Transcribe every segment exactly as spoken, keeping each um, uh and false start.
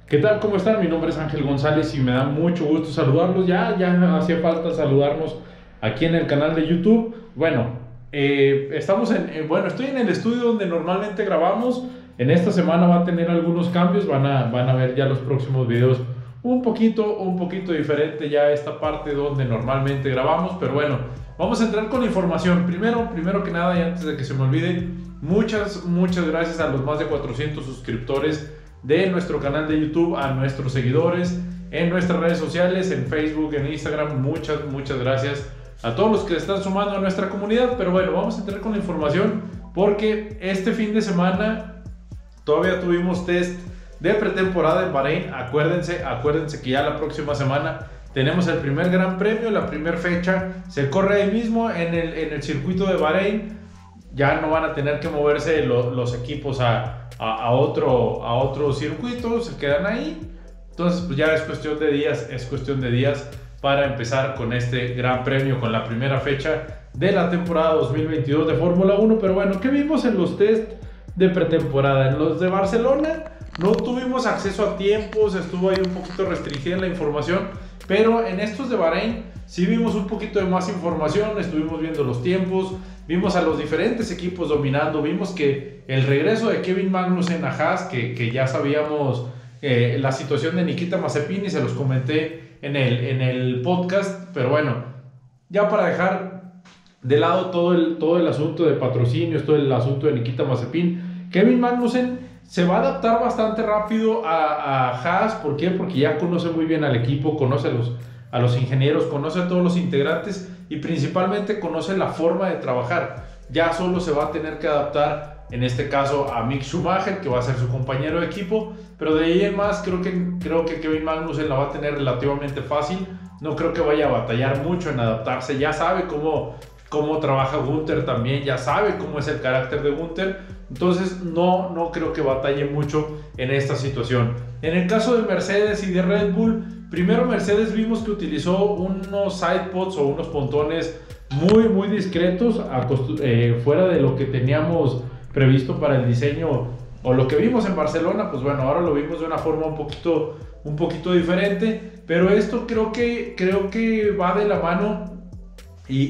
¿Qué tal? ¿Cómo están? Mi nombre es Ángel González y me da mucho gusto saludarlos. Ya, ya hacía falta saludarnos aquí en el canal de YouTube. Bueno, eh, estamos en, eh, bueno, estoy en el estudio donde normalmente grabamos. En esta semana va a tener algunos cambios. Van a, van a ver ya los próximos videos un poquito, un poquito diferente ya esta parte donde normalmente grabamos. Pero bueno, vamos a entrar con información. Primero, primero que nada y antes de que se me olvide, muchas, muchas gracias a los más de cuatrocientos suscriptores de nuestro canal de YouTube, a nuestros seguidores en nuestras redes sociales, en Facebook, en Instagram. Muchas, muchas gracias a todos los que están sumando a nuestra comunidad. Pero bueno, vamos a entrar con la información porque este fin de semana todavía tuvimos test de pretemporada en Bahrein. Acuérdense, acuérdense que ya la próxima semana tenemos el primer gran premio, la primera fecha se corre ahí mismo en el, en el circuito de Bahrein. Ya no van a tener que moverse lo, los equipos a, a, a, otro, a otro circuito, se quedan ahí. Entonces pues ya es cuestión de días, es cuestión de días para empezar con este gran premio, con la primera fecha de la temporada dos mil veintidós de Fórmula uno. Pero bueno, ¿qué vimos en los test de pretemporada? En los de Barcelona no tuvimos acceso a tiempos, estuvo ahí un poquito restringida la información, pero en estos de Bahrein sí vimos un poquito de más información, estuvimos viendo los tiempos, vimos a los diferentes equipos dominando, vimos que el regreso de Kevin Magnussen a Haas, que, que ya sabíamos eh, la situación de Nikita Mazepin, se los comenté en el, en el podcast. Pero bueno, ya para dejar de lado todo el, todo el asunto de patrocinios, todo el asunto de Nikita Mazepin, Kevin Magnussen se va a adaptar bastante rápido a, a Haas. ¿Por qué? Porque ya conoce muy bien al equipo, conoce a los, a los ingenieros, conoce a todos los integrantes y principalmente conoce la forma de trabajar. Ya solo se va a tener que adaptar, en este caso, a Mick Schumacher, que va a ser su compañero de equipo, pero de ahí en más creo que, creo que Kevin Magnussen la va a tener relativamente fácil. No creo que vaya a batallar mucho en adaptarse. Ya sabe cómo, cómo trabaja Gunther también, ya sabe cómo es el carácter de Gunther. Entonces no, no creo que batalle mucho en esta situación. En el caso de Mercedes y de Red Bull, primero Mercedes vimos que utilizó unos sidepods o unos pontones muy muy discretos, eh, fuera de lo que teníamos previsto para el diseño o lo que vimos en Barcelona. Pues bueno, ahora lo vimos de una forma un poquito, un poquito diferente, pero esto creo que, creo que va de la mano y,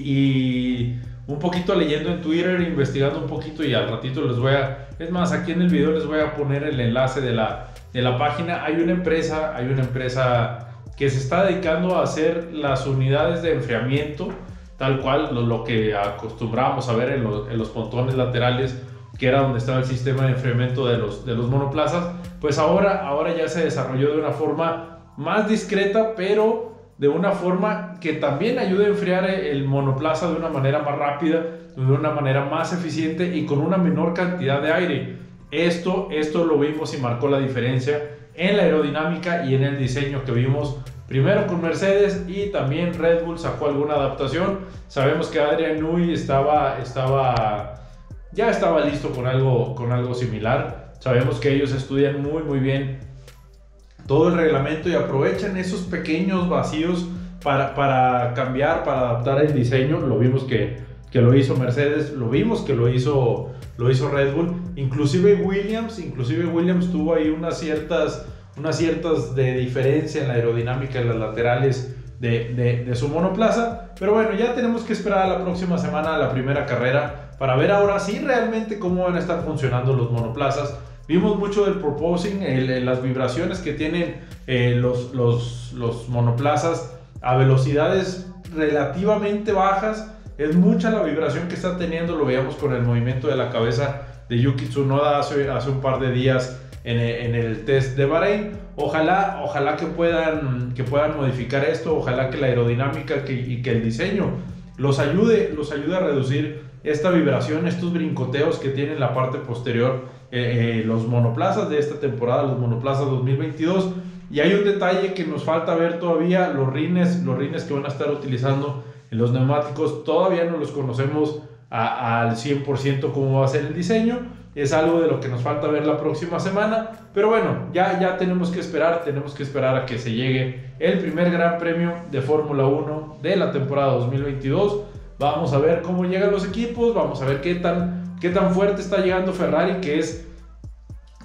y un poquito leyendo en Twitter, investigando un poquito, y al ratito les voy a, es más, aquí en el video les voy a poner el enlace de la, de la página. Hay una empresa, hay una empresa que se está dedicando a hacer las unidades de enfriamiento, tal cual lo, lo que acostumbrábamos a ver en los, en los pontones laterales, que era donde estaba el sistema de enfriamiento de los, de los monoplazas. Pues ahora, ahora ya se desarrolló de una forma más discreta, pero de una forma que también ayuda a enfriar el monoplaza de una manera más rápida, de una manera más eficiente y con una menor cantidad de aire. Esto, esto lo vimos y marcó la diferencia en la aerodinámica y en el diseño que vimos primero con Mercedes, y también Red Bull sacó alguna adaptación. Sabemos que Adrian Newey estaba, estaba, ya estaba listo con algo, con algo similar. Sabemos que ellos estudian muy muy bien todo el reglamento y aprovechan esos pequeños vacíos para, para cambiar, para adaptar el diseño. Lo vimos que, que lo hizo Mercedes, lo vimos que lo hizo, lo hizo Red Bull, inclusive Williams, inclusive Williams tuvo ahí unas ciertas, unas ciertas de diferencia en la aerodinámica en las laterales de, de, de su monoplaza. Pero bueno, ya tenemos que esperar a la próxima semana, a la primera carrera, para ver ahora sí realmente cómo van a estar funcionando los monoplazas. Vimos mucho del proposing, el, el, las vibraciones que tienen eh, los, los, los monoplazas a velocidades relativamente bajas. Es mucha la vibración que está teniendo, lo veíamos con el movimiento de la cabeza de Yuki Tsunoda hace, hace un par de días en el, en el test de Bahrein. Ojalá, ojalá que puedan, que puedan modificar esto, ojalá que la aerodinámica que, y que el diseño los ayude, los ayude a reducir esta vibración, estos brincoteos que tiene en la parte posterior eh, eh, los monoplazas de esta temporada, los monoplazas dos mil veintidós. Y hay un detalle que nos falta ver todavía: los rines, los rines que van a estar utilizando en los neumáticos, todavía no los conocemos a, al cien por ciento cómo va a ser el diseño. Es algo de lo que nos falta ver la próxima semana, pero bueno, ya, ya tenemos que esperar, tenemos que esperar a que se llegue el primer gran premio de Fórmula uno de la temporada dos mil veintidós. Vamos a ver cómo llegan los equipos, vamos a ver qué tan, qué tan fuerte está llegando Ferrari, que es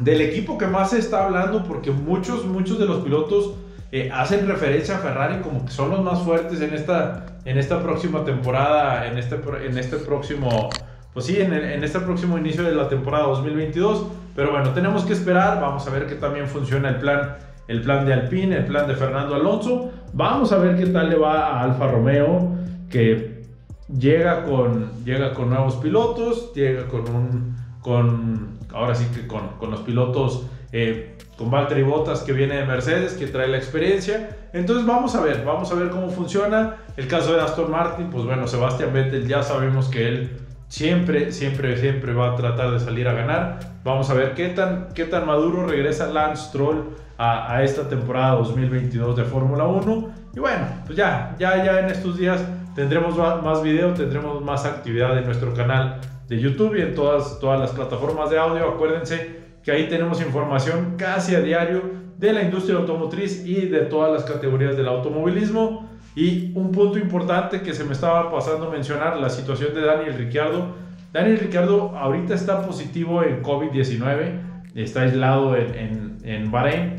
del equipo que más se está hablando, porque muchos, muchos de los pilotos eh, hacen referencia a Ferrari como que son los más fuertes en esta, en esta próxima temporada, en este, en este próximo, pues sí, en, el, en este próximo inicio de la temporada dos mil veintidós. Pero bueno, tenemos que esperar, vamos a ver que también funciona el plan, el plan de Alpine, el plan de Fernando Alonso. Vamos a ver qué tal le va a Alfa Romeo, que llega con, llega con nuevos pilotos, llega con un, con, ahora sí que con, con los pilotos, eh, con Valtteri Bottas, que viene de Mercedes, que trae la experiencia. Entonces vamos a ver, vamos a ver cómo funciona. El caso de Aston Martin, pues bueno, Sebastian Vettel, ya sabemos que él siempre, siempre, siempre va a tratar de salir a ganar. Vamos a ver qué tan, qué tan maduro regresa Lance Stroll a, a esta temporada dos mil veintidós de Fórmula uno. Y bueno, pues ya, ya, ya en estos días tendremos más video, tendremos más actividad en nuestro canal de YouTube y en todas, todas las plataformas de audio. Acuérdense que ahí tenemos información casi a diario de la industria automotriz y de todas las categorías del automovilismo. Y un punto importante que se me estaba pasando a mencionar, la situación de Daniel Ricciardo. Daniel Ricciardo ahorita está positivo en COVID diecinueve, está aislado en, en, en Bahrein,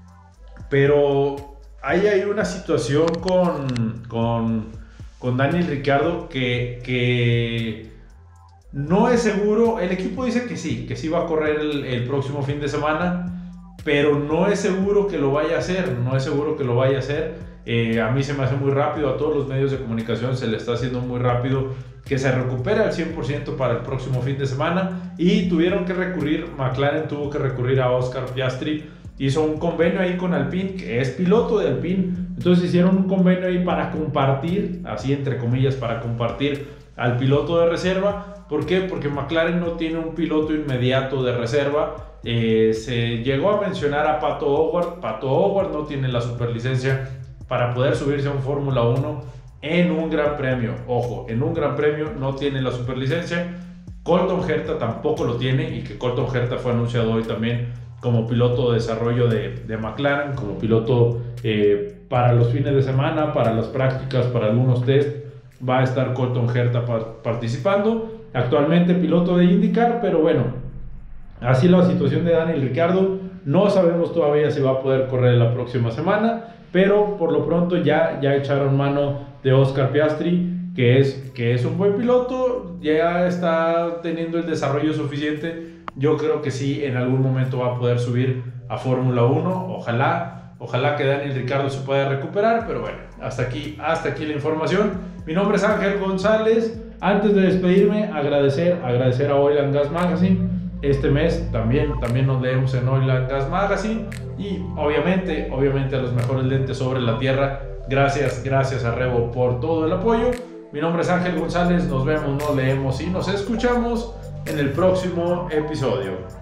pero ahí hay una situación con, con, con Daniel Ricciardo que, que no es seguro. El equipo dice que sí, que sí va a correr el, el próximo fin de semana, pero no es seguro que lo vaya a hacer, no es seguro que lo vaya a hacer. Eh, a mí se me hace muy rápido, a todos los medios de comunicación se le está haciendo muy rápido que se recupere al cien por ciento para el próximo fin de semana, y tuvieron que recurrir, McLaren tuvo que recurrir a Oscar Piastri, hizo un convenio ahí con Alpine, que es piloto de Alpine, entonces hicieron un convenio ahí para compartir, así entre comillas, para compartir al piloto de reserva. ¿Por qué? Porque McLaren no tiene un piloto inmediato de reserva. Eh, se llegó a mencionar a Pato O'Ward. Pato O'Ward no tiene la superlicencia para poder subirse a un Fórmula uno en un gran premio. Ojo, en un gran premio no tiene la superlicencia. Colton Herta tampoco lo tiene, y que Colton Herta fue anunciado hoy también como piloto de desarrollo de, de McLaren, como piloto eh, para los fines de semana, para las prácticas, para algunos test. Va a estar Colton Herta participando. Actualmente piloto de IndyCar, pero bueno, así la situación de Daniel Ricciardo. No sabemos todavía si va a poder correr la próxima semana, pero por lo pronto ya, ya echaron mano de Oscar Piastri, que es, que es un buen piloto, ya está teniendo el desarrollo suficiente. Yo creo que sí, en algún momento va a poder subir a Fórmula uno. Ojalá, ojalá que Daniel Ricciardo se pueda recuperar, pero bueno, hasta aquí, hasta aquí la información. Mi nombre es Ángel González. Antes de despedirme, agradecer, agradecer a Oil and Gas Magazine. Este mes también, también nos leemos en Oil and Gas Magazine. Y obviamente, obviamente a los mejores lentes sobre la tierra. Gracias, gracias a Revo por todo el apoyo. Mi nombre es Ángel González. Nos vemos, nos leemos y nos escuchamos en el próximo episodio.